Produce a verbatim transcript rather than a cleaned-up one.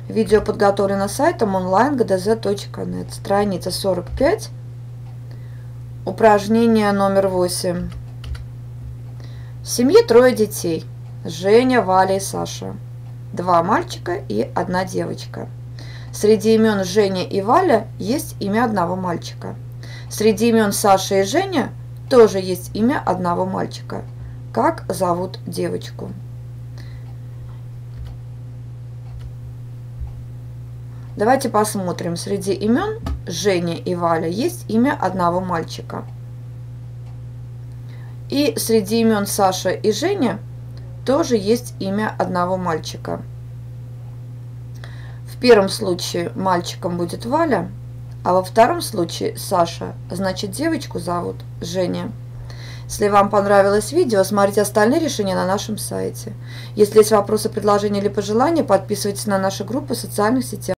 Видео подготовлено сайтом онлайн джи ди зет точка нет. Страница сорок пять. Упражнение номер восемь. В семье трое детей. Женя, Валя и Саша. Два мальчика и одна девочка. Среди имен Женя и Валя есть имя одного мальчика. Среди имен Саша и Женя тоже есть имя одного мальчика. Как зовут девочку? Давайте посмотрим. Среди имен Женя и Валя есть имя одного мальчика. И среди имен Саша и Женя тоже есть имя одного мальчика. В первом случае мальчиком будет Валя, а во втором случае Саша, значит девочку зовут Женя. Если вам понравилось видео, смотрите остальные решения на нашем сайте. Если есть вопросы, предложения или пожелания, подписывайтесь на наши группы в социальных сетях.